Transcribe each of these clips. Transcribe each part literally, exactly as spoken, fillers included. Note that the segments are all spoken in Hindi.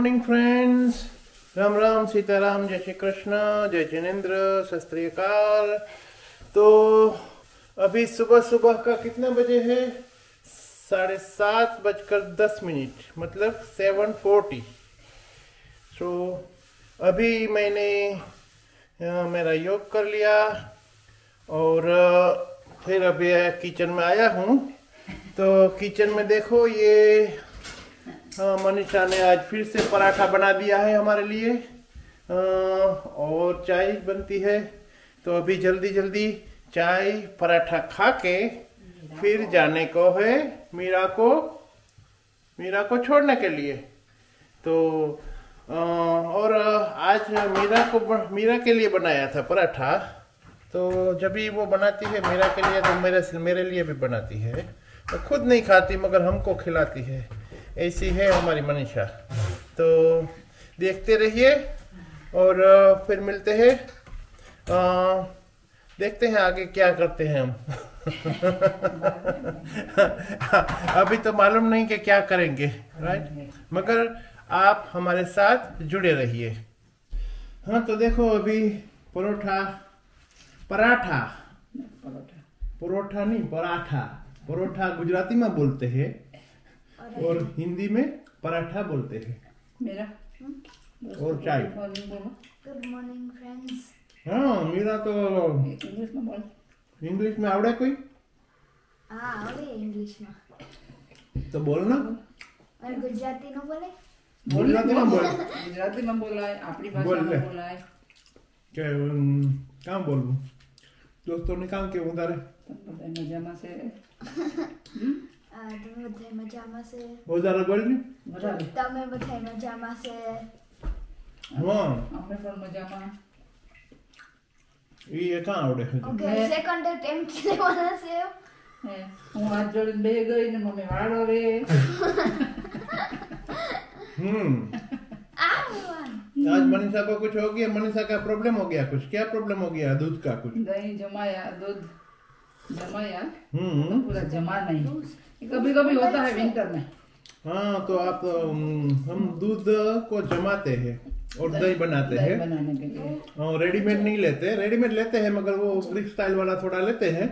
मॉर्निंग फ्रेंड्स, राम राम, सीताराम, जय श्री कृष्ण, जय जिनेन्द्र, सत श्री अकाल। तो अभी सुबह सुबह का कितना बजे है? साढ़े सात बजकर दस मिनट, मतलब सेवन फोर्टी। तो अभी मैंने आ, मेरा योग कर लिया और आ, फिर अभी किचन में आया हूँ। तो किचन में देखो, ये हाँ, मनीषा ने आज फिर से पराठा बना दिया है हमारे लिए आ, और चाय बनती है। तो अभी जल्दी जल्दी चाय पराठा खा के फिर जाने को है मीरा को मीरा को छोड़ने के लिए। तो आ, और आज मीरा को मीरा के लिए बनाया था पराठा। तो जब भी वो बनाती है मीरा के लिए तो मेरे मेरे लिए भी बनाती है। तो खुद नहीं खाती मगर हमको खिलाती है। ऐसी है हमारी मनीषा। तो देखते रहिए और फिर मिलते हैं, देखते हैं आगे क्या करते हैं हम। अभी तो मालूम नहीं कि क्या करेंगे, राइट, मगर आप हमारे साथ जुड़े रहिए। हाँ, तो देखो अभी परोठा पराठा परोठा नहीं पराठा परोठा गुजराती में बोलते हैं और हिंदी में पराठा बोलते हैं। मेरा और चाय। Good morning friends. हाँ, मेरा तो इंग्लिश में बोल। इंग्लिश में आवड़े कोई? हाँ, आवड़े इंग्लिश में। तो बोलना। और गुजराती न बोले? गुजराती में बोल। गुजराती में बोला है, अपनी भाषा में बोला है। क्या काम बोलूं? दोस्तों ने काम क्यों उतारे? मजामा से તમે બધા મજામાં છે? વધારે બોલ ને। તમે બધા મજામાં છે? હા, અમે પણ મજામાં। એ કાં આવડે છે? ઓકે, સેકન્ડ ટાઈમ લેવાના છે? હે, હું હાથ જોડીને બે ગઈ ને મમ્મી વાળો રે। हम्म आज मनीषा को कुछ हो गया। मनीषा का प्रॉब्लम हो गया कुछ। क्या प्रॉब्लम हो गया? दूध का कुछ? दही जमाया, दूध जमाया, हम्म पूरा जमा नहीं। कभी कभी होता है विंटर में। हाँ, तो आप हम दूध को जमाते हैं और दही बनाते हैं बनाने के लिए। और रेडीमेड नहीं लेते। रेडीमेड लेते हैं मगर वो ब्रिक स्टाइल वाला थोड़ा लेते हैं,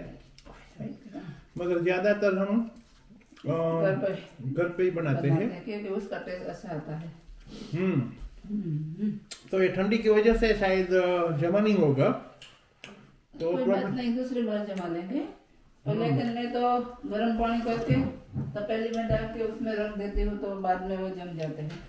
मगर ज्यादातर हम घर पे घर पे ही बनाते हैं क्योंकि उसका टेस्ट अच्छा आता है। हम्म तो ये ठंडी की वजह से शायद जमा नहीं होगा। तो कोई बात नहीं, दूसरी बार जमा लेंगे। पहले करने तो गर्म पानी करके तपेली में डाल के उसमें रख देती हूँ, तो बाद में वो जम जाते हैं।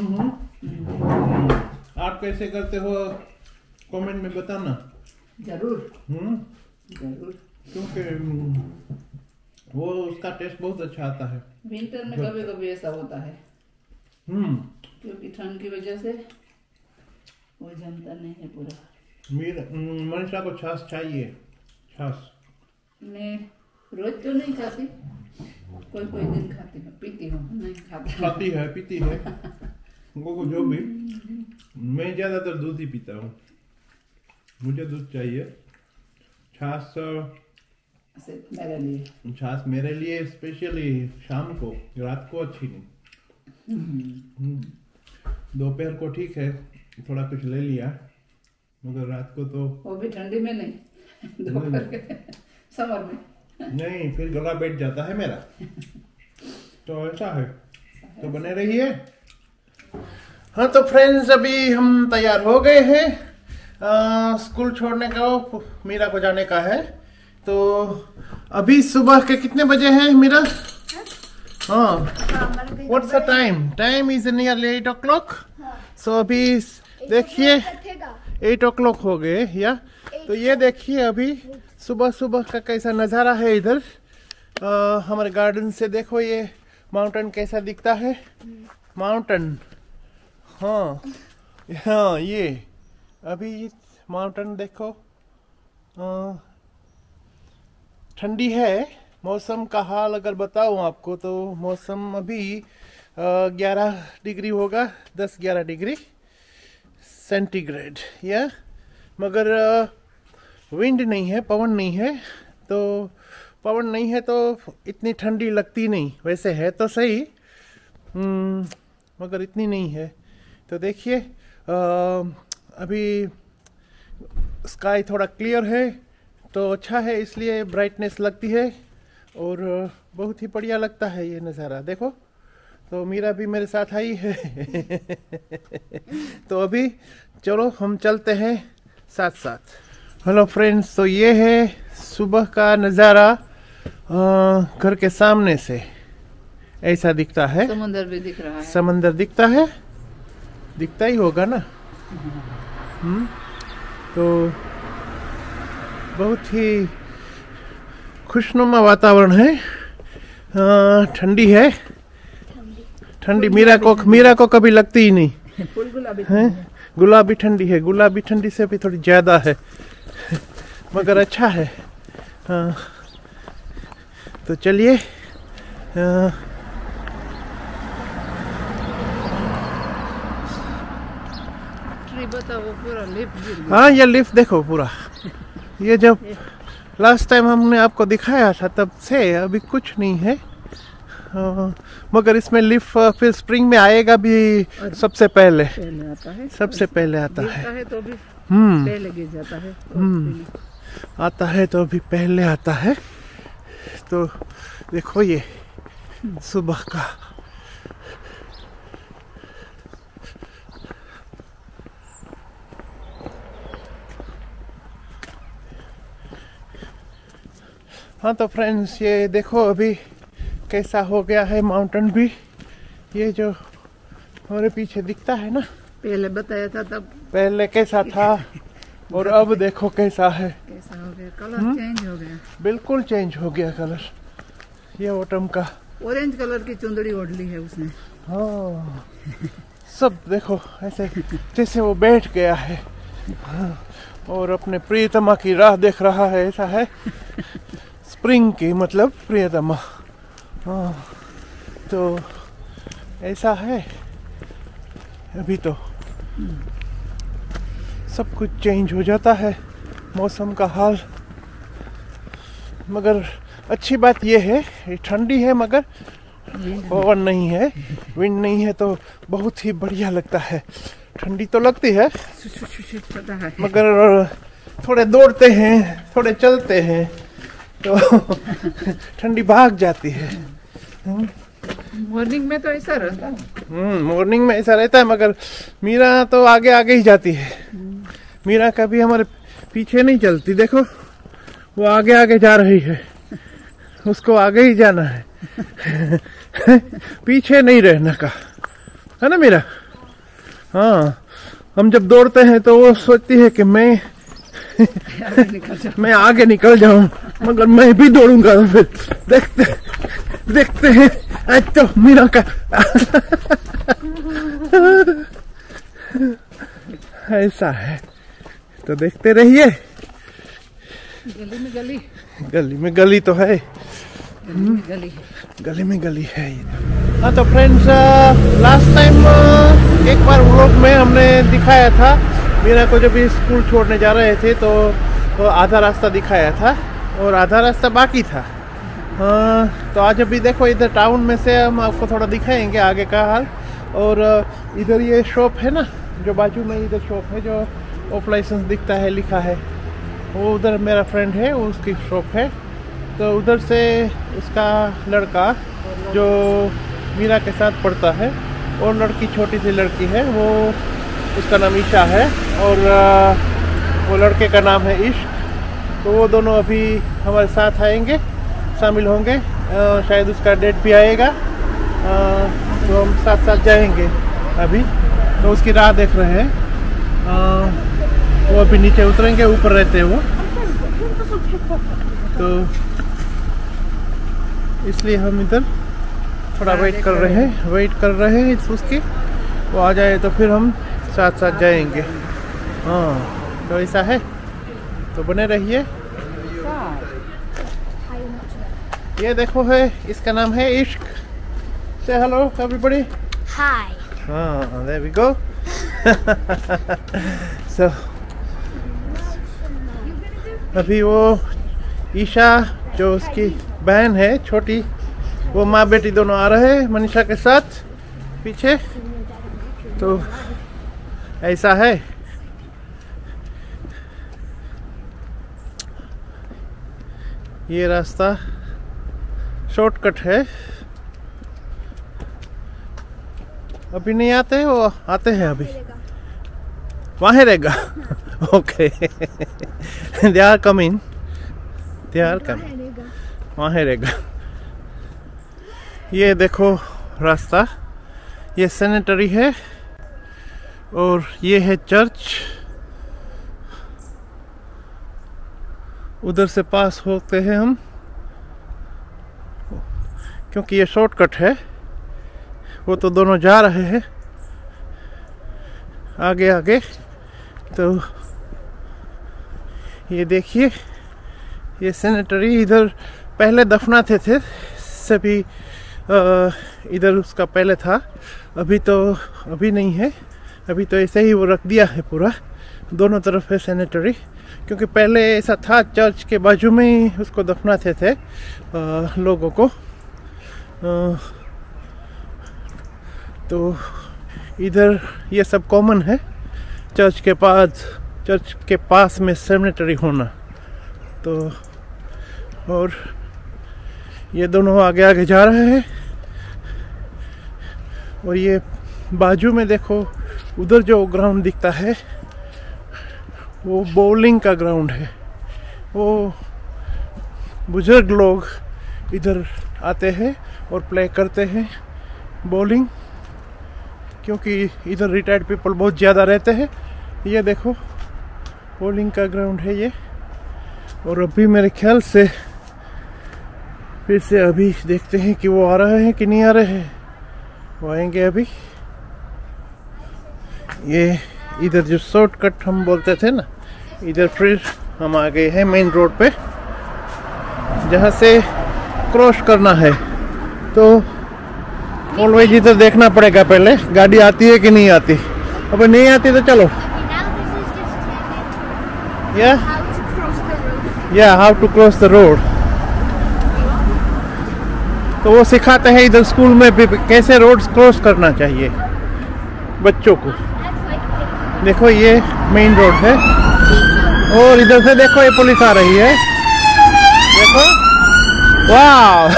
हम्म आप कैसे करते हो कमेंट में बताना जरूर। हम्म जरूर, क्योंकि वो उसका टेस्ट बहुत अच्छा आता है। विंटर में कभी कभी ऐसा होता है, हम्म क्योंकि ठंड की वजह से वो जमता नहीं है पूरा। मेरा मनीषा को छाछ चाहिए। छाछ मैं रोज तो नहीं खाती, कोई कोई दिन खाती हूँ, पीती हूँ, नहीं खाती। खाती है, पीती है, वो जो भी। मैं ज्यादातर दूध ही पीता हूँ, मुझे दूध चाहिए। छाछ मेरे लिए छाछ मेरे लिए स्पेशली शाम को, रात को अच्छी नहीं। दोपहर को ठीक है, थोड़ा कुछ ले लिया, मगर रात को तो वो भी ठंडी में नहीं, दोपहर के समर में नहीं, फिर गला बैठ जाता है मेरा। तो ऐसा है, तो बने रहिए। हाँ, तो फ्रेंड्स अभी हम तैयार हो गए हैं। आ, स्कूल छोड़ने का, मीरा को जाने का है। तो अभी सुबह के कितने बजे हैं मीरा? हाँ, what's the time? Time is nearly eight o'clock. So अभी देखिए एट ओ क्लॉक हो गए या। तो ये देखिए अभी सुबह सुबह का कैसा नज़ारा है इधर। आ, हमारे गार्डन से देखो ये माउंटेन कैसा दिखता है। माउंटेन, हाँ हाँ, ये अभी माउंटेन देखो। आ, ठंडी है। मौसम का हाल अगर बताऊं आपको तो मौसम अभी ग्यारह डिग्री होगा, दस ग्यारह डिग्री सेंटीग्रेड या, मगर विंड नहीं है, पवन नहीं है। तो पवन नहीं है तो इतनी ठंडी लगती नहीं। वैसे है तो सही, मगर इतनी नहीं है। तो देखिए अभी स्काई थोड़ा क्लियर है तो अच्छा है, इसलिए ब्राइटनेस लगती है और बहुत ही बढ़िया लगता है ये नज़ारा। देखो तो मीरा भी मेरे साथ आई है तो अभी चलो हम चलते हैं साथ साथ। हेलो फ्रेंड्स, तो ये है सुबह का नज़ारा घर के सामने से, ऐसा दिखता है। समुंदर भी दिख रहा है। समंदर दिखता है, दिखता ही होगा ना। हम्म तो बहुत ही खुशनुमा वातावरण है, ठंडी है, ठंडी। मीरा को मीरा को कभी लगती ही नहीं फुल गुलाबी है, गुलाबी ठंडी है, गुलाबी ठंडी से भी थोड़ी ज्यादा है मगर अच्छा है। हाँ तो चलिए बताओ पूरा लिफ्ट। हाँ ये लिफ्ट देखो पूरा, ये जब लास्ट टाइम हमने आपको दिखाया था तब से अभी कुछ नहीं है। आ, मगर इसमें लिफ्ट फिर स्प्रिंग में आएगा भी सबसे पहले, पहले आता है, सबसे पहले आता है, है तो भी हम्म पहले गिर जाता है। हम्म आता है तो अभी पहले आता है। तो देखो ये सुबह का हाँ तो फ्रेंड्स ये देखो अभी कैसा हो गया है माउंटेन भी, ये जो हमारे पीछे दिखता है ना, पहले बताया था तब पहले कैसा था और अब देखो कैसा है, कैसा हो गया, कलर चेंज हो गया, बिल्कुल चेंज हो गया कलर। ये ऑटम का ऑरेंज कलर की चुंदड़ी ओढ़ ली है उसने। हाँ सब देखो ऐसे जैसे वो बैठ गया है। हाँ, और अपने प्रियतमा की राह देख रहा है, ऐसा है स्प्रिंग की मतलब प्रियतमा। हाँ तो ऐसा है अभी तो सब कुछ चेंज हो जाता है मौसम का हाल। मगर अच्छी बात यह है ये ठंडी है मगर पवन नहीं है, विंड नहीं है तो बहुत ही बढ़िया लगता है। ठंडी तो लगती है मगर थोड़े दौड़ते हैं थोड़े चलते हैं तो ठंडी भाग जाती है। मॉर्निंग में तो ऐसा रहता है, हम्म मॉर्निंग में ऐसा रहता है मगर मीरा तो आगे आगे ही जाती है। मीरा कभी हमारे पीछे नहीं चलती, देखो वो आगे आगे जा रही है, उसको आगे ही जाना है पीछे नहीं रहने का, है ना मीरा? हाँ हम जब दौड़ते हैं तो वो सोचती है कि मैं मैं आगे निकल जाऊं मगर मैं भी दौड़ूंगा तो फिर देखते देखते हैं। आज तो मीरा का ऐसा है तो देखते रहिए। गली में गली गली में गली तो है, गली में गली गली में गली है। हाँ तो फ्रेंड्स लास्ट टाइम एक बार व्लॉग में हमने दिखाया था मीरा को जब स्कूल छोड़ने जा रहे थे तो, तो आधा रास्ता दिखाया था और आधा रास्ता बाकी था। हाँ तो आज अभी देखो इधर टाउन में से हम आपको थोड़ा दिखाएंगे आगे का हाल। और इधर ये शॉप है ना जो बाजू में, इधर शॉप है जो ऑफ लाइसेंस दिखता है लिखा है, वो उधर मेरा फ्रेंड है वो उसकी शॉप है। तो उधर से उसका लड़का जो मीरा के साथ पढ़ता है और लड़की छोटी सी लड़की है वो उसका नाम ईशा है और वो लड़के का नाम है इश्क। तो वो दोनों अभी हमारे साथ आएंगे, शामिल होंगे, शायद उसका डेट भी आएगा तो हम साथ साथ जाएंगे। अभी तो उसकी राह देख रहे हैं, वो अभी नीचे उतरेंगे, ऊपर रहते हैं वो, तो इसलिए हम इधर थोड़ा वेट कर रहे हैं वेट कर रहे हैं उसकी, वो आ जाए तो फिर हम साथ साथ जाएंगे। हाँ तो ऐसा है तो बने रहिए। ये देखो है, इसका नाम है इश्क। से हेलो एवरीबॉडी। हाय। हाँ देयर वी गो। सो अभी वो ईशा जो उसकी बहन है छोटी, वो माँ बेटी दोनों आ रहे हैं मनीषा के साथ पीछे। तो ऐसा है। ये रास्ता शॉर्टकट है। अभी नहीं आते, वो आते हैं अभी। वहाँ रहेगा। Okay, they are coming, they are coming, वहाँ रहेगा। ये देखो रास्ता, ये सैनिटरी है और ये है चर्च। उधर से पास होते हैं हम, क्योंकि ये शॉर्टकट है। वो तो दोनों जा रहे हैं आगे आगे। तो ये देखिए, ये सैनिटरी इधर पहले दफनाते थे सभी, इधर उसका पहले था। अभी तो अभी नहीं है, अभी तो ऐसे ही वो रख दिया है पूरा। दोनों तरफ है सैनिटरी, क्योंकि पहले ऐसा था, चर्च के बाजू में ही उसको दफनाते थे आ, लोगों को। आ, तो इधर ये सब कॉमन है, चर्च के पास चर्च के पास में सैनिटरी होना। तो और ये दोनों आगे आगे जा रहे हैं। और ये बाजू में देखो, उधर जो ग्राउंड दिखता है वो बॉलिंग का ग्राउंड है। वो बुजुर्ग लोग इधर आते हैं और प्ले करते हैं बॉलिंग, क्योंकि इधर रिटायर्ड पीपल बहुत ज़्यादा रहते हैं। ये देखो बॉलिंग का ग्राउंड है ये। और अभी मेरे ख्याल से फिर से अभी देखते हैं कि वो आ रहे हैं कि नहीं आ रहे हैं। वो आएंगे अभी। ये इधर जो शॉर्टकट हम बोलते थे ना, इधर फिर हम आ गए हैं मेन रोड पे, जहाँ से क्रॉस करना है। तो ऑलवेज इधर देखना पड़ेगा पहले, गाड़ी आती है कि नहीं आती। अब नहीं आती तो चलो। या या how to cross the road. तो वो सिखाते हैं इधर स्कूल में भी कैसे रोड क्रॉस करना चाहिए बच्चों को। देखो ये मेन रोड है और इधर से देखो ये पुलिस आ रही है। देखो, वाह।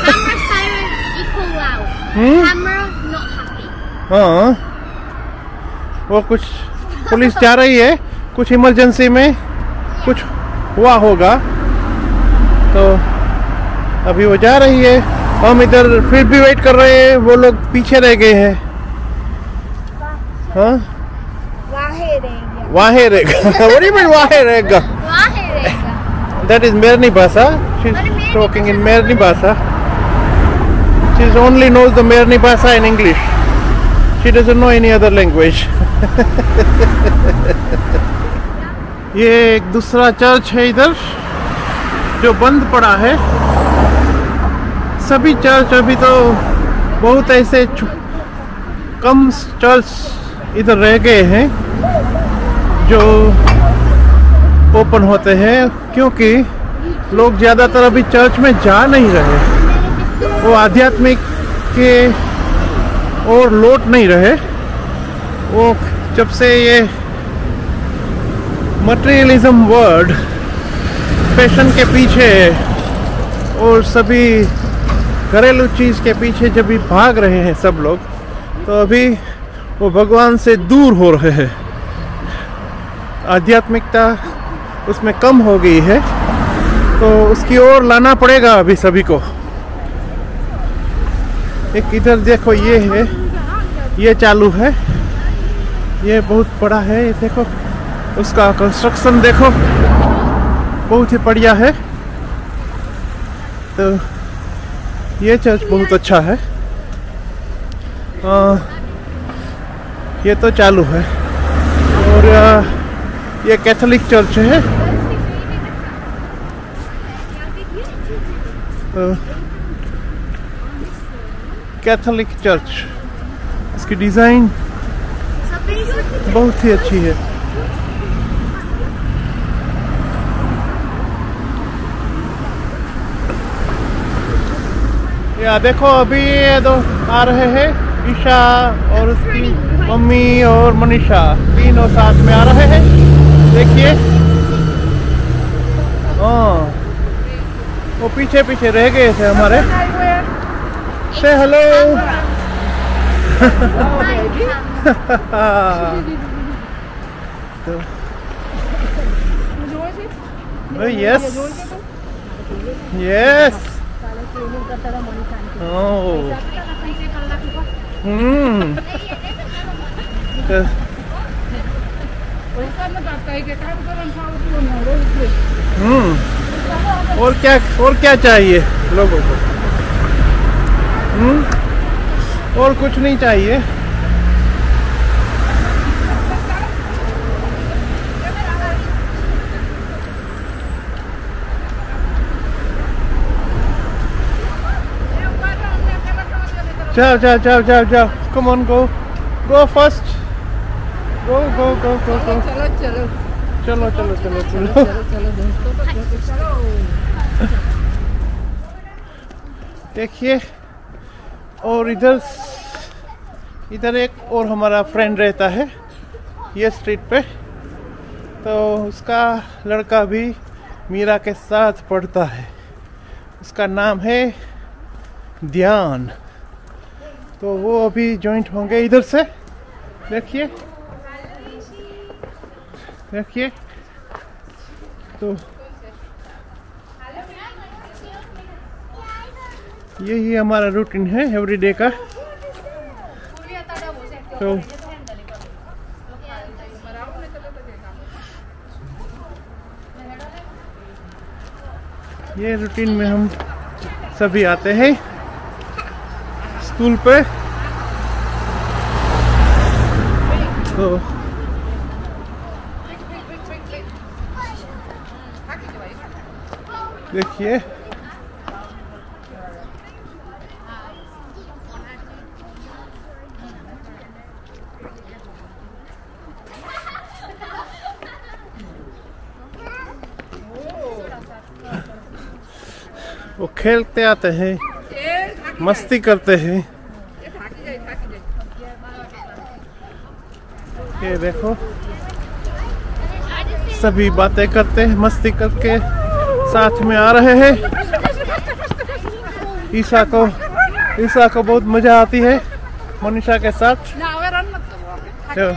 हाँ, वो कुछ पुलिस जा रही है, कुछ इमरजेंसी में कुछ हुआ होगा, तो अभी वो जा रही है। हम इधर फिर भी वेट कर रहे हैं, वो लोग पीछे रह गए हैं। हाँ, वाहे रहेगा। What do you mean वाहे रहेगा? That is Merni Bhasha. She's talking in Merni Bhasha. She only knows the Merni Bhasha in English. She doesn't know any other language. ये एक दूसरा चर्च है इधर जो बंद पड़ा है। सभी चर्च अभी तो बहुत ऐसे कम चर्च इधर रह गए हैं जो ओपन होते हैं, क्योंकि लोग ज़्यादातर अभी चर्च में जा नहीं रहे। वो आध्यात्मिक के और लौट नहीं रहे। वो जब से ये मटेरियलिज्म वर्ड फैशन के पीछे और सभी घरेलू चीज़ के पीछे जब भी भाग रहे हैं सब लोग, तो अभी वो भगवान से दूर हो रहे हैं। आध्यात्मिकता उसमें कम हो गई है, तो उसकी ओर लाना पड़ेगा अभी सभी को। एक इधर देखो, ये है, ये चालू है, ये बहुत बड़ा है। ये देखो उसका कंस्ट्रक्शन देखो, बहुत ही बढ़िया है। तो ये चर्च बहुत अच्छा है। आ, ये तो चालू है। और आ, ये कैथोलिक चर्च है। कैथोलिक चर्च, इसकी डिज़ाइन बहुत ही अच्छी है। या देखो अभी ये दो आ रहे हैं ईशा और उसकी मम्मी और मनीषा तीनों साथ में आ रहे हैं। देखिए, हाँ वो पीछे पीछे रह गए थे हमारे। से हेलो। तो यस यस हम्म हम्म और क्या और क्या चाहिए लोगों को? हम्म और कुछ नहीं चाहिए। जाओ जाओ जाओ जाओ जाओ, come on, go go first, गो गो गो गो गो, चलो चलो चलो चलो चलो चलो चलो चलो दोस्तों को लेके चलो। देखिए, और इधर इधर एक और हमारा फ्रेंड रहता है ये स्ट्रीट पे, तो उसका लड़का भी मीरा के साथ पढ़ता है। उसका नाम है ध्यान। तो वो अभी जॉइंट होंगे इधर से। देखिए देखिए, तो यही हमारा रूटीन है एवरीडे का। तो ये रूटीन में हम सभी आते हैं स्कूल पे। तो देखिए, वो खेलते आते हैं, मस्ती करते हैं। ये देखो, सभी बातें करते हैं, मस्ती करके साथ में आ रहे हैं। ईशा को ईशा को बहुत मजा आती है मनीषा के साथ। तो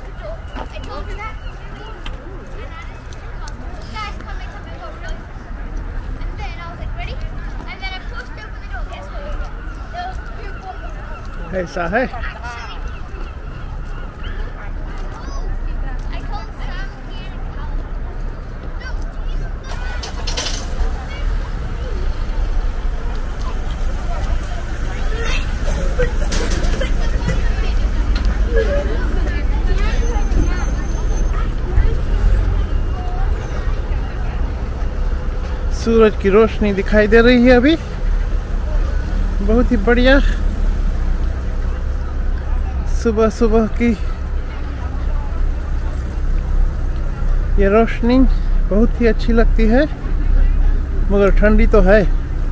ऐसा है। सूरज की रोशनी दिखाई दे रही है अभी, बहुत ही बढ़िया। सुबह सुबह की ये रोशनी बहुत ही अच्छी लगती है, मगर ठंडी तो है।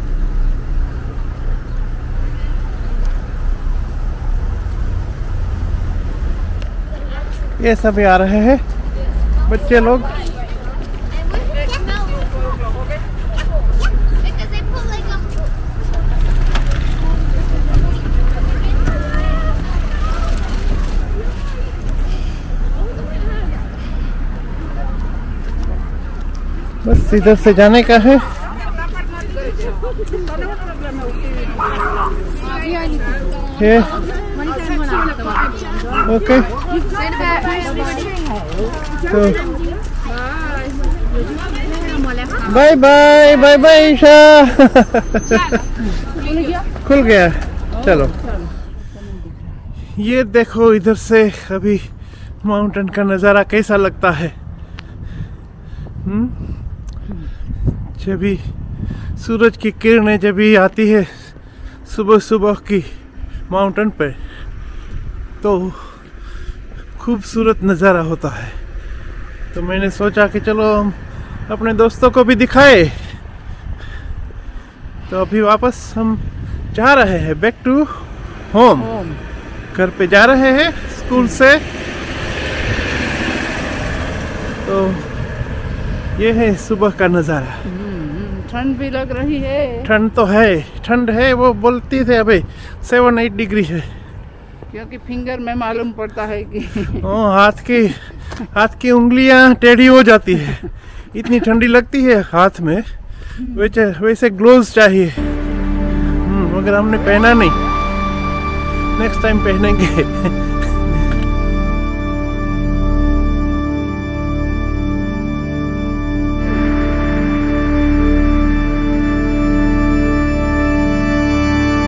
ये सभी आ रहे हैं बच्चे लोग। बस इधर से जाने का है। ये ओके, तो bye bye bye bye Isha. खुल गया, चलो। ये देखो इधर से अभी माउंटेन का नज़ारा कैसा लगता है। हम्म जब भी सूरज की किरणें जब भी आती है सुबह सुबह की माउंटेन पे, तो खूबसूरत नज़ारा होता है। तो मैंने सोचा कि चलो हम अपने दोस्तों को भी दिखाए। तो अभी वापस हम जा रहे हैं बैक टू होम। घर पे जा रहे हैं स्कूल से। तो ये है सुबह का नज़ारा। ठंड भी लग रही है। ठंड तो है, ठंड है। वो बोलती थे अभी सेवन एट डिग्री है, क्योंकि फिंगर में मालूम पड़ता है कि ओ, हाथ की हाथ की उंगलियां टेढ़ी हो जाती है, इतनी ठंडी लगती है हाथ में। वैसे वैसे ग्लोव्स चाहिए, मगर हमने पहना नहीं, नेक्स्ट टाइम पहनेंगे।